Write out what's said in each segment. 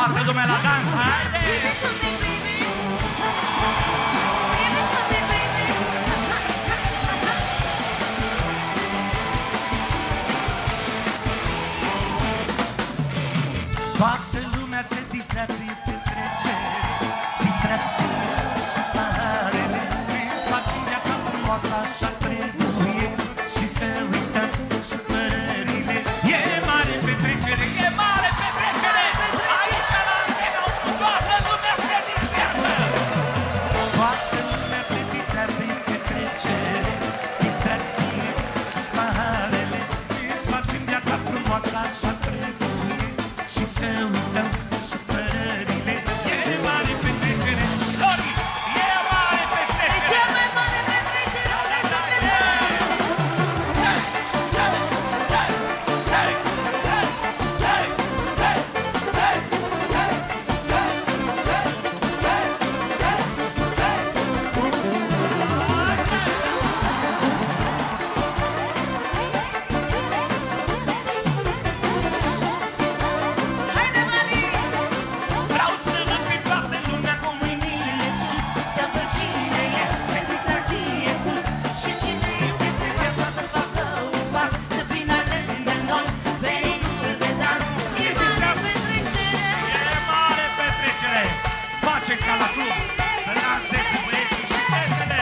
Toată lumea la dans, haide! Toată lumea se distrează, e petrecere, distracție, sus paharele, ne facem viața frumoasă, așa trebuie, și să uităm supărările. E mare petrecere, e mare petrecere, aici la Antena 1, toată lumea se distrează. Toată lumea se distrează, e petrecere, distracție, sus paharele, ne facem viața frumoasă, așa trebuie, și să uităm supărările. E mare petrecere, Lori, e mare petrecere. E cea mai mare petrecere unde să te Haide, Mali! Vreau să văd pe toată lumea cu mâinile sus, să văd cine e pe distracție pus și cine iubește viața să facă un pas, să vină lângă noi pe ritmul de dans. E mare petrecere! E mare petrecere! Face ca la club să danseze băieții și fetele!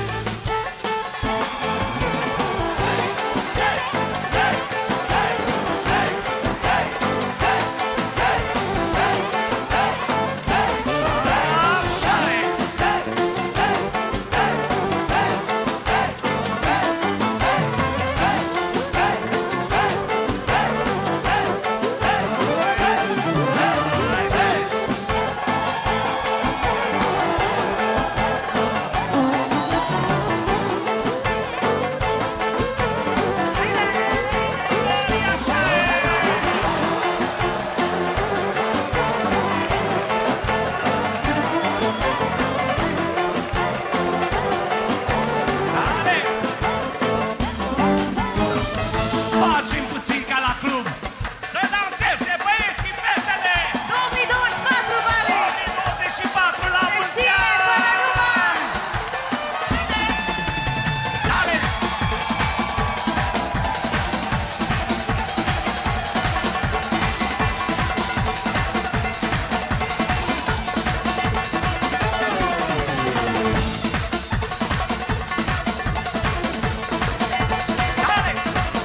Facem puțin ca la club, să danseze băieții și fetele! 2024, Mali! 2024 la Se mulți știe până ani! acum! Dale! Dale!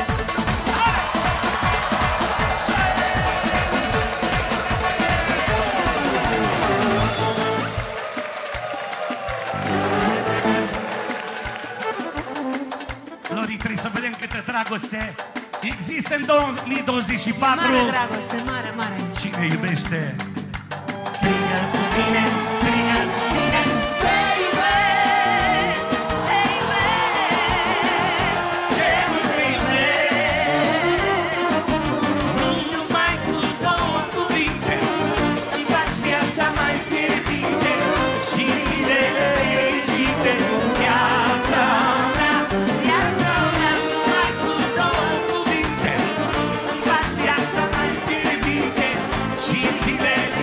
Lori, trebuie să vedem câtă dragoste există în 2024. Mare dragoste, mare, mare! Cine iubește? Strigă cu tine, strigă cu tine. Te iubesc, te iubesc, Ce mult te iubesc. Numai cu două cuvinte îmi faci viața mai fierbinte și zilele fericite. Viața mea, numai cu două cuvinte îmi faci viața mai fierbinte și zilele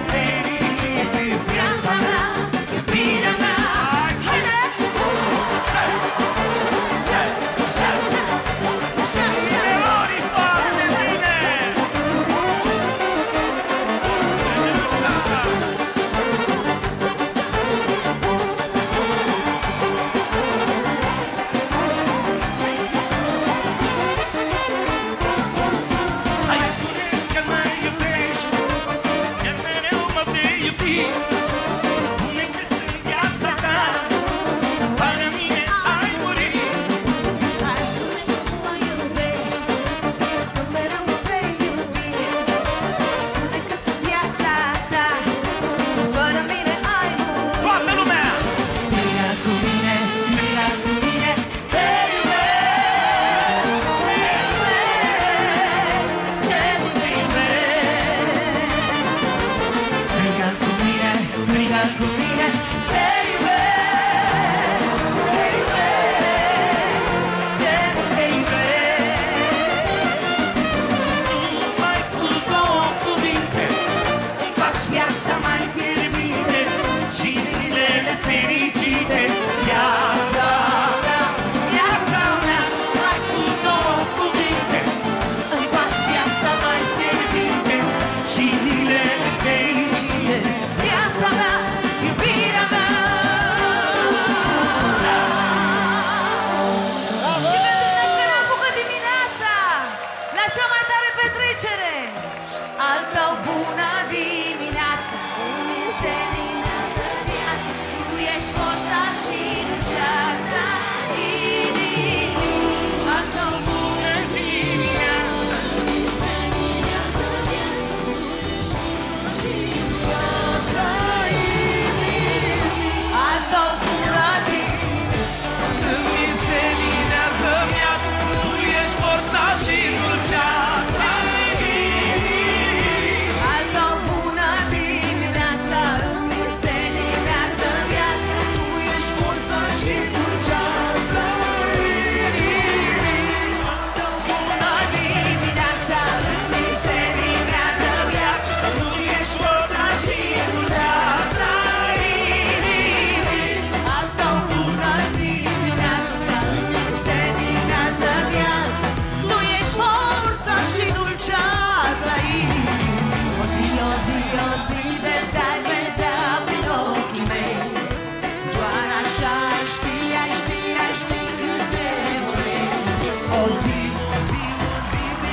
zi, o zi, o zi de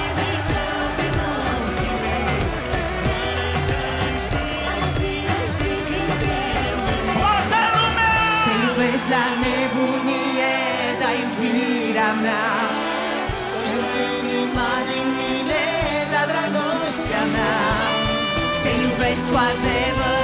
toată lumea! Te iubesc la nebunie, dar iubirea mea inima din mine, dar dragostea mea. Te iubesc cu adevărat.